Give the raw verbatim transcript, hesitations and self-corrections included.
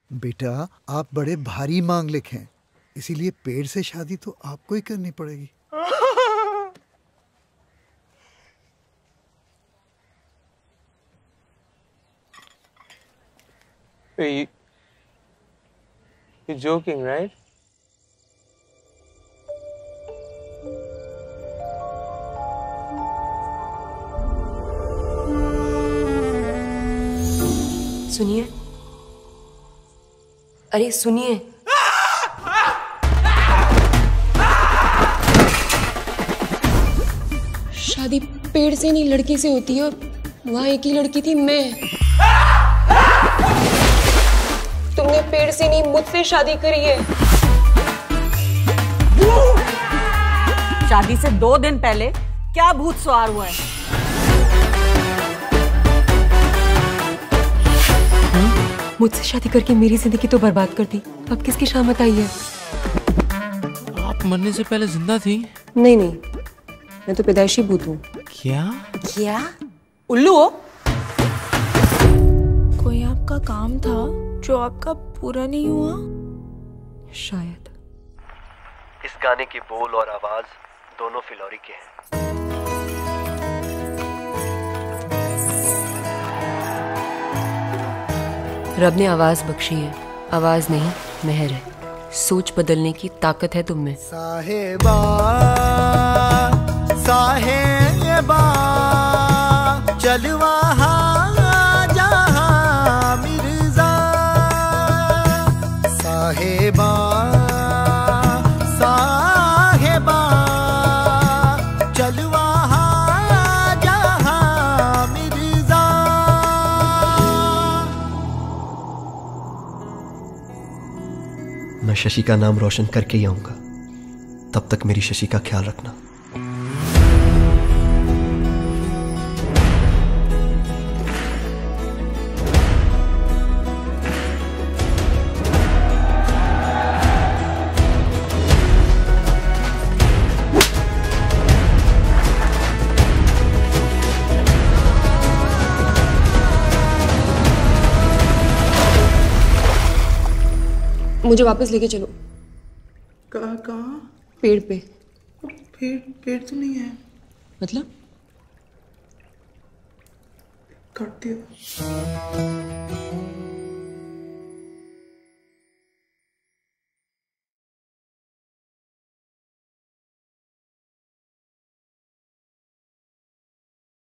बेटा आप बड़े भारी मांगलिक हैं, इसीलिए पेड़ से शादी तो आपको ही करनी पड़ेगी। You, you're joking, right? सुनिए, अरे सुनिए। शादी पेड़ से नहीं लड़की से होती है, और वहां एक ही लड़की थी, मैं। तुमने पेड़ से नहीं मुझसे शादी करी है। शादी से दो दिन पहले क्या भूत सवार हुआ है? मुझसे शादी करके मेरी जिंदगी तो बर्बाद कर दी, अब किसकी शामत आई है? आप मरने से पहले जिंदा थी? नहीं नहीं, मैं तो पैदाइशी भूत हूँ। क्या? क्या? उल्लू हो? कोई आपका काम था जो आपका पूरा नहीं हुआ? शायद। इस गाने की बोल और आवाज दोनों फिलौरी के हैं। रब ने आवाज बख्शी है, आवाज नहीं मेहर है। सोच बदलने की ताकत है तुम में। साहेबा साहेबा चलवा जहां मिर्जा, साहेबा साहेबा चलवा जहां मिर्जा। मैं शशि का नाम रोशन करके ही आऊंगा, तब तक मेरी शशि का ख्याल रखना। मुझे वापस लेके चलो। कहाँ कहाँ? पेड़ पे। पेड़ पेड़ तो नहीं है। मतलब? काट दिया।